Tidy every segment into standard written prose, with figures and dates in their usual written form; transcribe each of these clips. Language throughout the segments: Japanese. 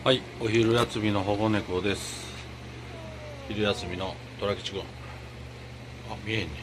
はい、お昼休みの保護猫です。昼休みの虎吉くん。あ、見えんね。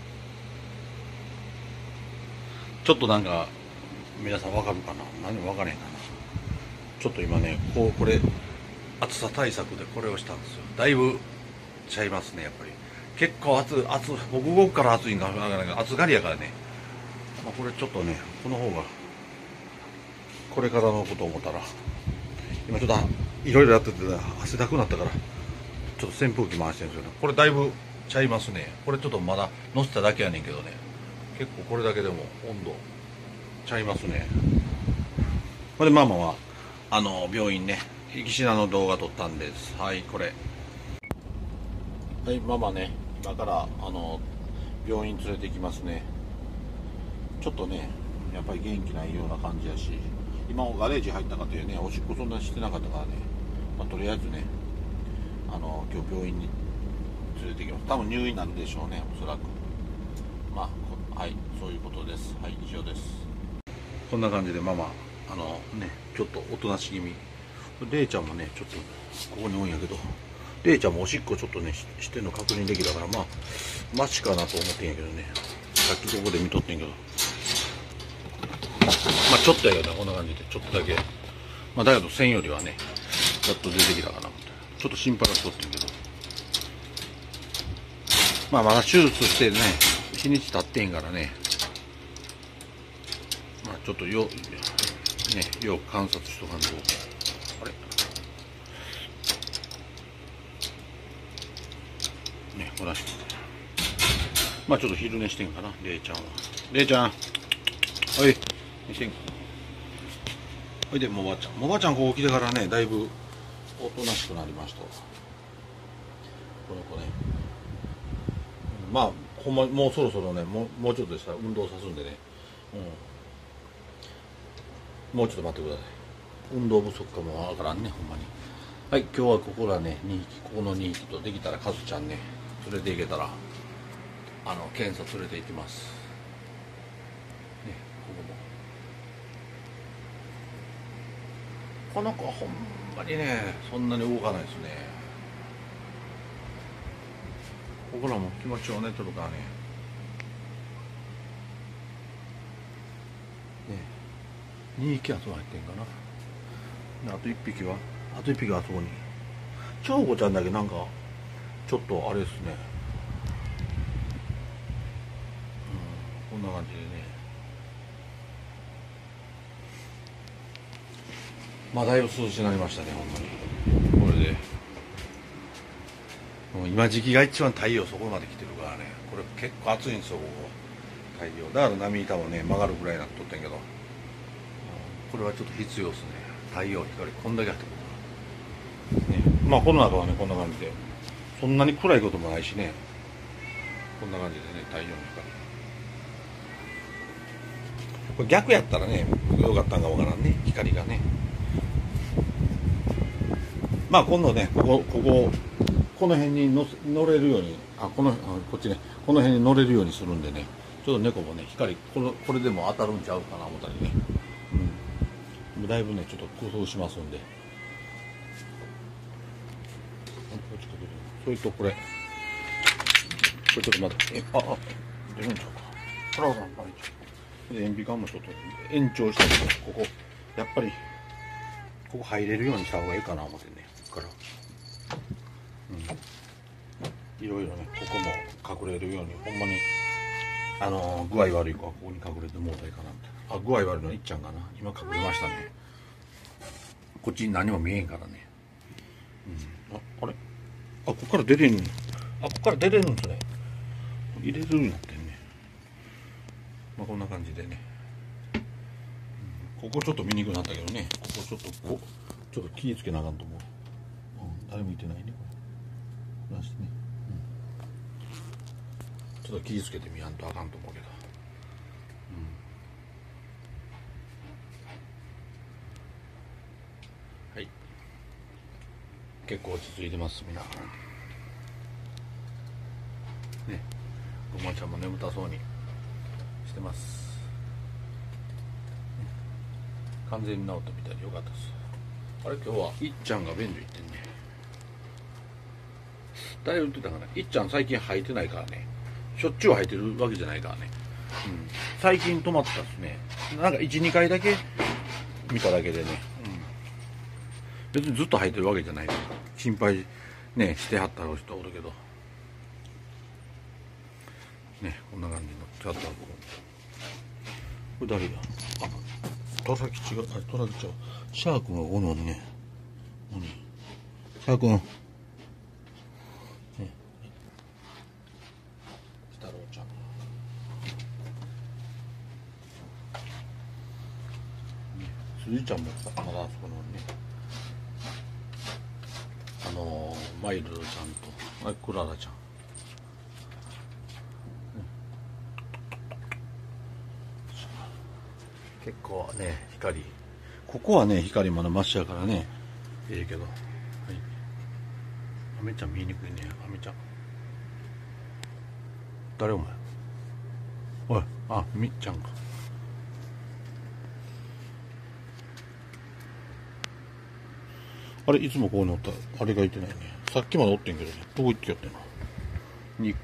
ちょっとなんか、皆さんわかるかな、何もわからへんかな。ちょっと今ね、これ、暑さ対策でこれをしたんですよ。だいぶちゃいますね、やっぱり。結構僕動くから暑いんか、暑がりやからね。まあ、これちょっとね、この方が、これからのことを思ったら、今ちょっといろいろやってて汗だくなったから、ちょっと扇風機回してるんですよね。これだいぶちゃいますね。これちょっとまだ乗せただけやねんけどね、結構これだけでも温度ちゃいますね。これママは病院ね、岸名の動画撮ったんです。はい、これ。はい、ママね、今から病院連れて行きますね。ちょっとね、やっぱり元気ないような感じやし、今ガレージ入ったかというね、おしっこそんなしてなかったからね、まあ、とりあえずね、今日病院に連れて行きます。多分入院なんでしょうね、おそらく。まあ、はい、そういうことです。はい、以上です。こんな感じでママ、ちょっとおとなし気味。レイちゃんもね、ちょっとここに多いんやけど、レイちゃんもおしっこちょっとね、してんの確認できたから、まあ、マシかなと思ってんやけどね、さっきここで見とってんけど、まあ、ちょっとやけどね、こんな感じで、ちょっとだけ。まあ、だけど、線よりはね、やっと出てきたかな、みたいな。ちょっと心配はしとってんけど、まあ、まだ手術してね、日にち経ってんからね、まあ、ちょっとよく観察しとかんと。あれね、こらしくて。まあ、ちょっと昼寝してんかな、レイちゃんは。レイちゃん、おい、寝してんか。ほいで、もばちゃん。もばちゃん、ここ来てからね、だいぶおとなしくなりました。この子ね。まあ、ほんま、もうそろそろね、もうちょっとでしたら運動さすんでね。もうちょっと待ってください。運動不足かもわからんね、ほんまに。はい、今日はここらね、2匹、ここの2匹と、できたらカズちゃんね、連れて行けたら、検査連れて行きます。ね、この子はほんまにね、そんなに動かないですね。僕らも気持ちをね、取るからね。2匹はそう入ってんかな。あと1匹はあそこに。長子ちゃんだけなんか、ちょっとあれですね。こんな感じでね。まあだいぶ涼しくなりましたね、ほんまに。これで。もう今時期が一番太陽そこまで来てるからね。これ結構暑いんですよ、ここ。太陽。だから波板もね、曲がるぐらいになっとってんけど。これはちょっと必要ですね。太陽光こんだけあってくる。ね。まあこの中はね、こんな感じで。そんなに暗いこともないしね。こんな感じでね、太陽の光。これ逆やったらね、よかったんかわからんね、光がね。まあ今度ね、この辺に乗れるように、こっちね、この辺に乗れるようにするんでね、ちょっと猫もね、光、これでも当たるんちゃうかな思ったりね。だいぶね、ちょっと工夫しますんで。それとこれちょっと待って、出るんちゃうか。トラウさん、塩ビ管もちょっと延長したけど、やっぱり、ここ入れるようにした方がいいかな思ってね、ここから。いろいろね、ここも隠れるように、ほんまに、具合悪い子はここに隠れてもうたらいいかなみたいな。具合悪いのいっちゃんかな。今隠れましたね。こっちに何も見えんからね。あれここから出れんの。ここから出れるんですね。入れるようになってんね。まあこんな感じでね。ここちょっと見にくくなったけどね。ここちょっと気ぃつけなあかんと思う。誰もいてないね、これ。なしね。ちょっと気ぃつけてみやんとあかんと思うけど。はい。結構落ち着いてます、みんな。ね。ごまちゃんも眠たそうにしてます。完全に治ったみたいでよかったです。 あれ今日はいっちゃんが便所行ってんね。誰言ってたかな。いっちゃん最近履いてないからね。しょっちゅう履いてるわけじゃないからね。最近泊まったっすね。なんか1、2回だけ見ただけでね。別にずっと履いてるわけじゃないから。心配ねしてはった人おるけど。ね、こんな感じのチャッターこれ誰だ。あ、トラキ違う。あれトラキちゃう。シャークがここにおるね。何？シャーク。ね。太郎ちゃん。すずちゃんもまだあそこのね。マイルドちゃんと、あれクララちゃん。結構ね、光。ここはね、光まだマシやからね、いいけど。はい。アメちゃん見にくいね、アメちゃん。誰お前。おい、あ、みっちゃんか。あれ、いつもこうにおった、あれがいてないね。さっきまでおってんけどね、どこ行ってやってんの。ニック。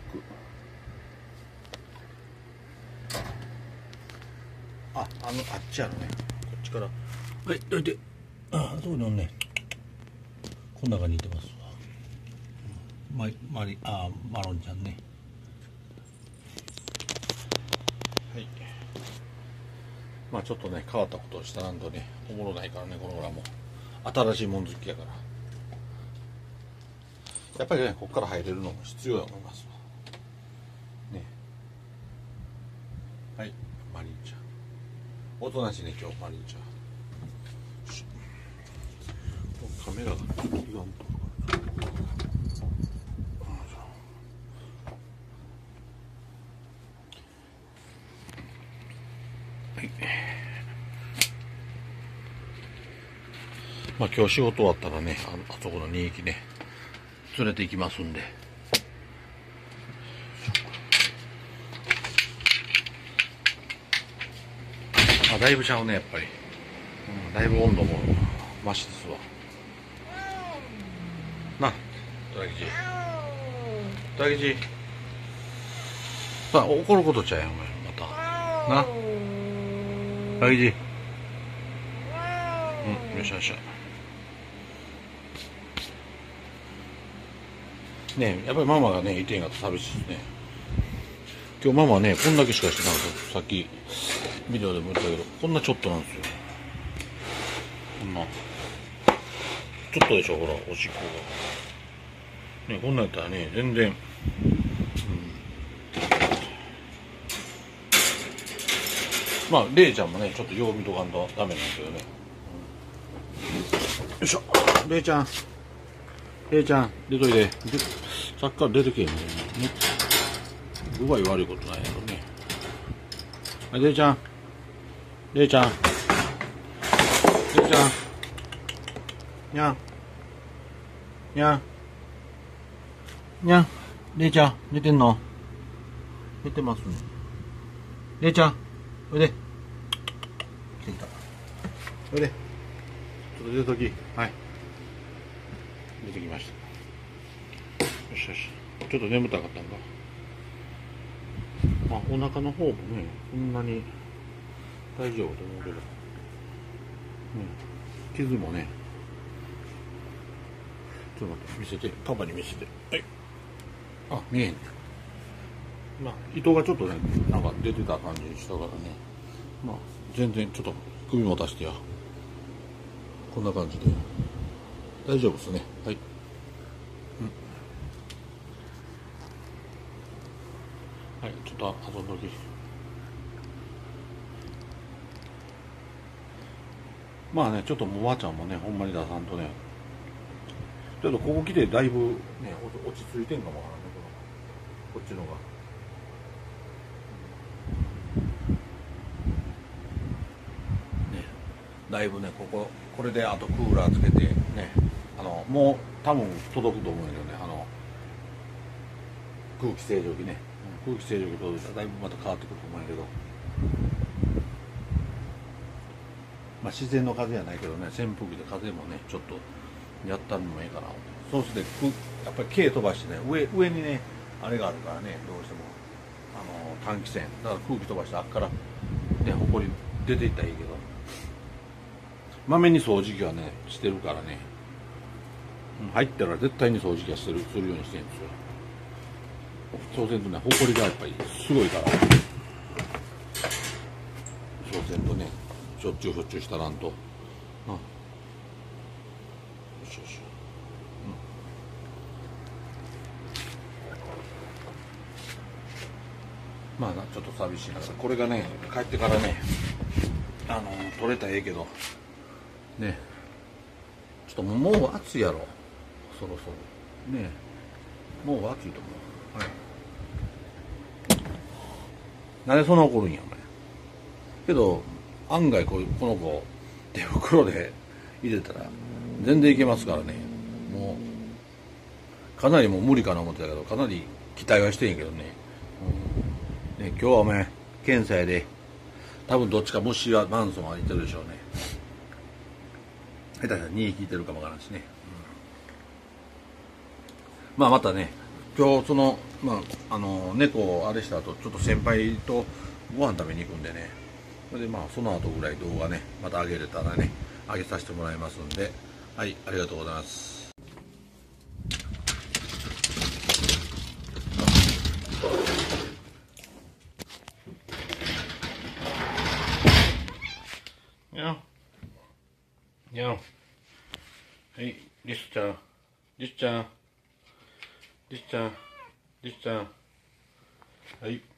あっちやろね。こっちから。はい、どいて。あそこにおんね。こん中にいてますわ。マロンちゃんね。はい。まあちょっとね、変わったことをしたなんとね、おもろないからね、このぐらいも。新しいもん好きやから。やっぱりね、ここから入れるのも必要だと思いますわ。ね。はい、マリンちゃん。おとなしいね、今日、マリンちゃん。カメラがちょっといかんと。はい。まあ今日仕事終わったらね、あそこの2匹ね、連れて行きますんで。あ、だいぶちゃうね、やっぱり。だいぶ温度も増しですわ。な、トラギジ。トラギジ。さあ、怒ることちゃうやん、お前、また。な。トラギジ。よっしゃよっしゃ。ねえ、やっぱりママがね、いてんかった寂しいですね。今日ママはね、こんだけしかしてなかった。さっき、ビデオでも言ったけど、こんなちょっとなんですよ。こんな。ちょっとでしょ、ほら、おしっこが。ね、こんなんやったらね、全然。まあ、レイちゃんもね、ちょっとよう見とかんとダメなんですよね。よいしょ、レイちゃん。レイちゃん、出といで。さっきから出てけえへんね。具合悪いことないやろね。はい、レイちゃん。レイちゃん。レイちゃん。にゃん。にゃん。にゃん。レイちゃん、寝てんの？寝てますね。レイちゃん、おいで。来てきた。おいで。ちょっと出とき。はい。出てきました。よしよし。ちょっと眠たかったんだ。あ、お腹の方もね、そんなに大丈夫と思うけど。傷もね。ちょっと待って、見せて。パパに見せて。はい。あ、見えへんね。まあ、糸がちょっとね、なんか出てた感じしたからね。まあ、全然ちょっと首も出してや。こんな感じで。大丈夫ですね。はい。はい、ちょっと遊んどき。まあね、ちょっとおばあちゃんもね、ほんまに出さんとね、ちょっとここ来てだいぶね、落ち着いてんかもわからんね、こっちのが。ね、だいぶね、これであとクーラーつけて、ね、もう多分届くと思うんだけどね、空気清浄機ね。空気清浄機届いたらだいぶまた変わってくると思うんやけど。 まあ自然の風やないけどね、扇風機で風もねちょっとやったのもいいかな。そうしてやっぱり毛飛ばしてね、上にねあれがあるからね、どうしても換気扇だから空気飛ばしてあっからねほこり出ていったらいいけど、まめに掃除機はねしてるからね、入ったら絶対に掃除機はするようにしてるんですよ。そうせんとね、ほこりがやっぱりすごいから、そうせんとね、しょっちゅうしたらんと。よしよし、まあな、ちょっと寂しいながら、これがね帰ってからね取れたらええけどね、ちょっともう暑いやろ、そろそろね、もう暑いと思う。はい、なんでそんな怒るんやお前。けど案外この子手袋で入れたら全然いけますからね。もうかなりもう無理かな思ってたけど、かなり期待はしてんやけどね、ね、今日はお前検査やで、多分どっちか虫はマンソンはいてるでしょうね。下手したら2匹いてるかもわからんしね、まあまたね、今日その猫あれした後ちょっと先輩とご飯食べに行くんでね、それでまあその後ぐらい動画ねまた上げれたらね上げさせてもらいますんで、はい、ありがとうございます。にゃんにゃん、はい、リスちゃん、リスちゃん、リスちゃん、リスちゃん、はい。